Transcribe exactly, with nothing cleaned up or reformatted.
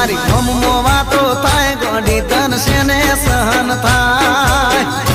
मारी गमो वातो थाय गड़ी तन से ने सहन थाय।